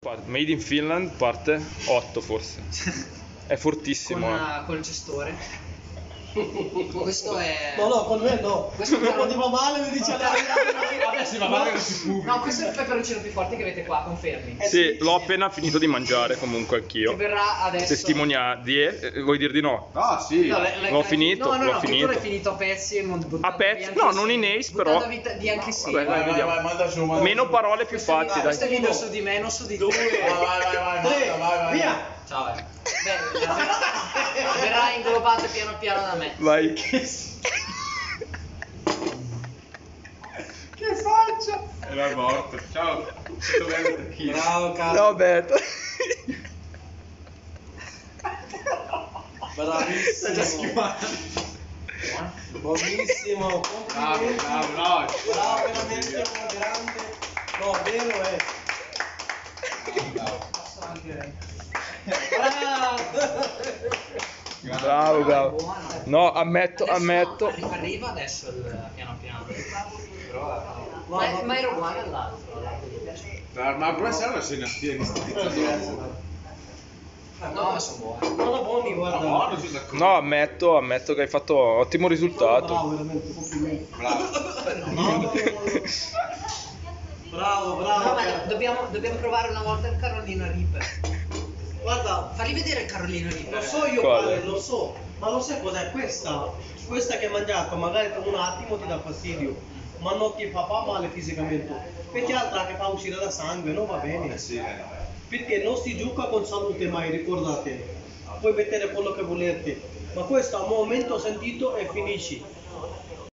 Made in Finland, parte 8 forse. È fortissimo. Con il cestore. Questo è... No, con me no. Questo dopo ti va male, mi dice la Vabbè, se va male non si pubblica. No, questo è il peperoncino più forte che avete qua, confermi. Sì, l'ho appena finito di mangiare comunque anch'io. Che verrà adesso. Vuoi dir di no? Ah, sì. No, L'ho finito, No, l'ho che finito. tu l'hai finito a pezzi. A pezzi? No, non in ace, però. Di anche sì. Vabbè, Vai, vediamo. manda su, manda Meno su. parole più fatti, Questo è dai. video su di me, non su di te. Vai. Via! Ciao. Beh, verrà inglobato piano piano da me. Vai. Che faccia! Era morto. Ciao. Tutto bene per chi? Bravo, caro. Ciao Beto. Bravissimo. Sta già schivando. Buonissimo, complimenti. Bravo. Bravo, veramente un grande. No, vero è. Posso anche... Bravo. Buono. No, ammetto. Arriva adesso il piano piano. Ma era uguale all'altro. Ma come serve se ne astieni sti pizza? No, ma sono buoni. No, buoni, guarda. Buono, sono d'accordo. No, ammetto che hai fatto ottimo risultato. Bravo, veramente, complimenti. Bravo. Bravo, No, bravo. ma dobbiamo provare una volta il Carolina Reaper. Guarda, Falli vedere il Carolina lo Reaper. so io Quale? quale, lo so, ma lo sai cos'è questa? Questa che hai mangiato, magari per un attimo ti dà fastidio, ma non ti fa male fisicamente. Perché altra che fa uscire da sangue, non va bene. Sì. Perché non si gioca con salute mai, ricordate. Puoi mettere quello che volete, ma questo è un momento sentito e finisci.